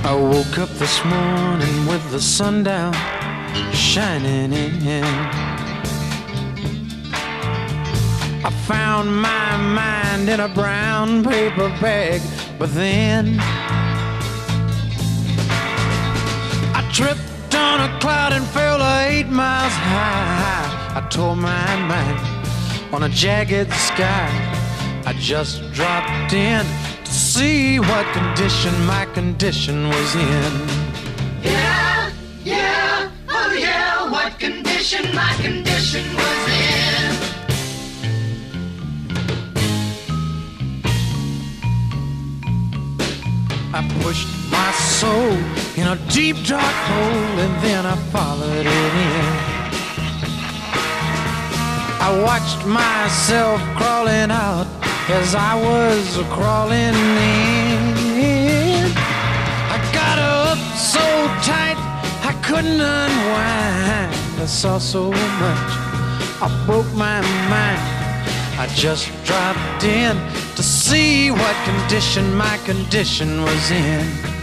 I woke up this morning with the sun down shining in. I found my mind in a brown paper bag, but then I tripped on a cloud and fell 8 miles high. I tore my mind on a jagged sky. I just dropped in to see what condition my condition was in. Yeah, yeah, oh yeah, what condition my condition was in. I pushed my soul in a deep dark hole, and then I followed it in. I watched myself crawling out as I was crawling in. I got up so tight I couldn't unwind. I saw so much, I broke my mind. I just dropped in to see what condition my condition was in.